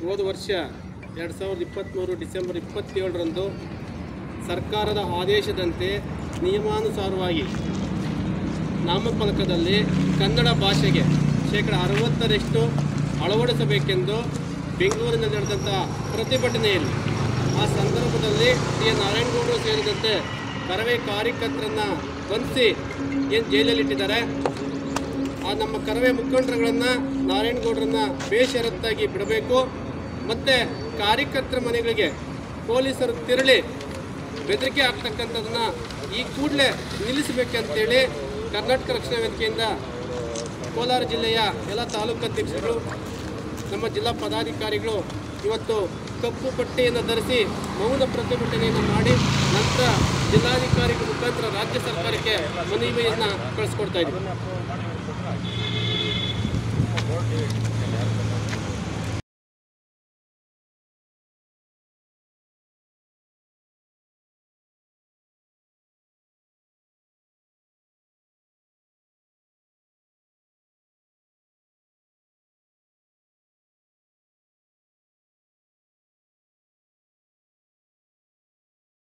ಹೋದ ವರ್ಷ 2023 ಡಿಸೆಂಬರ್ 27ರಂದು ಸರ್ಕಾರದ ಆದೇಶದಂತೆ ನಿಯಮಾನುಸಾರವಾಗಿ ನಾಮಫಲಕದಲ್ಲಿ ಕನ್ನಡ ಭಾಷೆಗೆ ಶೇಕಡ 60ರಷ್ಟು ಅಳವಡಿಸಬೇಕೆಂದು ಬೆಂಗಳೂರಿನಲ್ಲಿ ನಡೆದಂಥ ಪ್ರತಿಭಟನೆಯಲ್ಲಿ ಆ ಸಂದರ್ಭದಲ್ಲಿ ಟಿ ಎನ್ ನಾರಾಯಣಗೌಡರು ಸೇರಿದಂತೆ ಕರವೇ ಕಾರ್ಯಕರ್ತರನ್ನು ಬಂಧಿಸಿ ಏನು ಜೈಲಲ್ಲಿಟ್ಟಿದ್ದಾರೆ. ಆ ನಮ್ಮ ಕರವೇ ಮುಖಂಡರುಗಳನ್ನು ನಾರಾಯಣಗೌಡರನ್ನು ಬೇಷರತ್ತಾಗಿ ಬಿಡಬೇಕು ಮತ್ತು ಕಾರ್ಯಕರ್ತರ ಮನೆಗಳಿಗೆ ಪೊಲೀಸರು ತೆರಳಿ ಬೆದರಿಕೆ ಆಗ್ತಕ್ಕಂಥದ್ದನ್ನು ಈ ಕೂಡಲೇ ನಿಲ್ಲಿಸಬೇಕಂತೇಳಿ ಕರ್ನಾಟಕ ರಕ್ಷಣಾ ವೇದಿಕೆಯಿಂದ ಕೋಲಾರ ಜಿಲ್ಲೆಯ ಎಲ್ಲ ತಾಲೂಕು ಅಧ್ಯಕ್ಷರು ನಮ್ಮ ಜಿಲ್ಲಾ ಪದಾಧಿಕಾರಿಗಳು ಇವತ್ತು ಕಪ್ಪು ಪಟ್ಟಿಯನ್ನು ಧರಿಸಿ ಮೌನ ಪ್ರತಿಭಟನೆಯನ್ನು ಮಾಡಿ ನಂತರ ಜಿಲ್ಲಾಧಿಕಾರಿಗಳ ಮುಖಾಂತರ ರಾಜ್ಯ ಸರ್ಕಾರಕ್ಕೆ ಮನವಿಯನ್ನು ಕಳಿಸ್ಕೊಡ್ತಾ ಇದ್ದೀವಿ.